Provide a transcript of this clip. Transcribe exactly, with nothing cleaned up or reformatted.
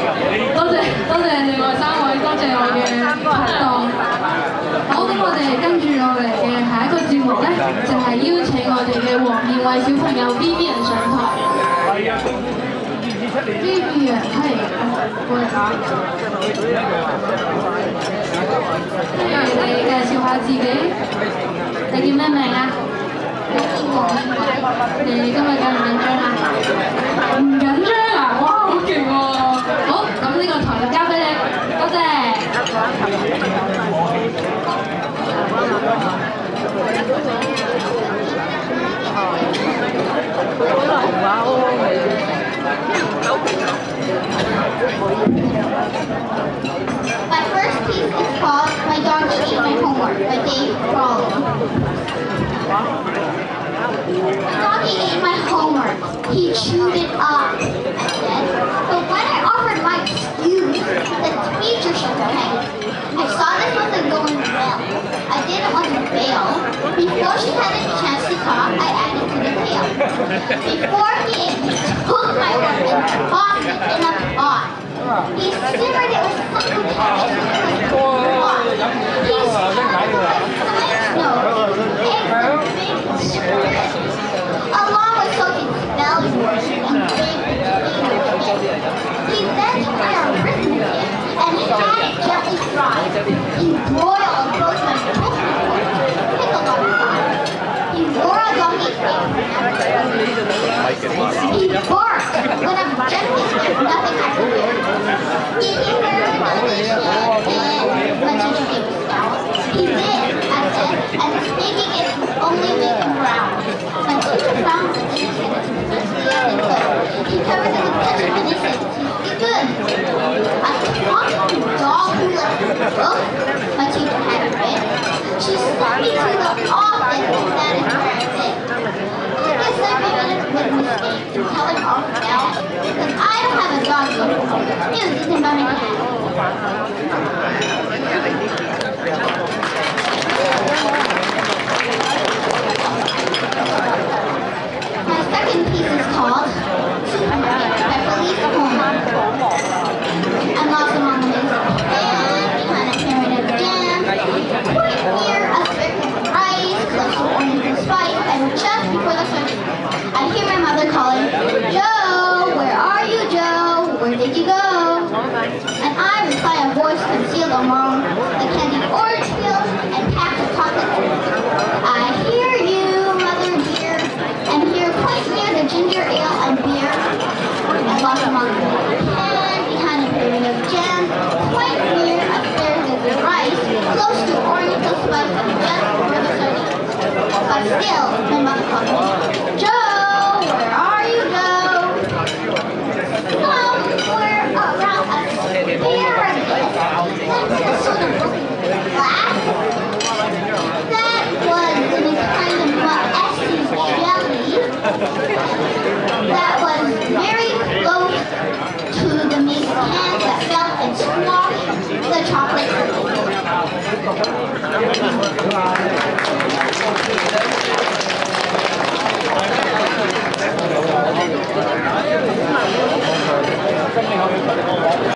多謝多謝另外三位，多謝我嘅拍檔。好，咁我哋跟住落嚟嘅下一個節目咧，就係、是、邀請我哋嘅黃燕慧小朋友 B B 人上台。B B 人係過嚟嚇。不如你介紹下自己，你叫咩名啊？你今日緊唔緊張啊？唔緊張啊！哇，好勁喎！好，咁呢個台就交俾你，多謝。 My first piece is called My Doggy Ate My Homework by Dave Crowley. My doggy ate my homework. He chewed it up, I said. But when I offered my excuse, the teacher shook her head. I saw this wasn't going well. I didn't want to fail. Before she had a chance to talk, I added to the tale. Before he ate, he took my work and tossed it in a pot. He simmered it with something hot. He stirred it with side notes, eggs and bacon strips, along with soaking spelling words and baked potato chips. He then took my arithmetic and had it gently fried. He broiled and roasted my toast pickled on the side. He wore a doggy face. He barked when I'm gently said nothing I could do. He heard my mission and my teacher gave me scowls. He did, I said, and speaking is only making brown. My teacher found the chicken and good. He covered it with ketchup and he said, "It's good." I talked to the dog who left the book. My teacher had it read. She sent me to the office and that is where I sit. I guess I made a big mistake in telling all about because I don't have a dog yet. News isn't about my cat. My second piece is called Supermarket by Felice Coleman. I'm lost among the maze of pan, behind a pyramid of jam, right near a circle of rice, close to orange and spice, and just before the sun, I hear my mother calling, "Joe, where are you, Joe? Where did you go?" And I reply a voice concealed among the candied orange peels and packs of chocolate. I hear you, mother dear, and here quite near the ginger ale and beer. I lost among the pan, behind a pyramid of jam, quite near upstairs is the rice, close to oriental spice and just before the sun. But still, my mother called me, "Joe, where are you, Joe?" Somewhere around a pyramid. That's just sort of glass. That was in a kind of Esse's jelly. That was very close to the maze can that fell and squashed the chocolate.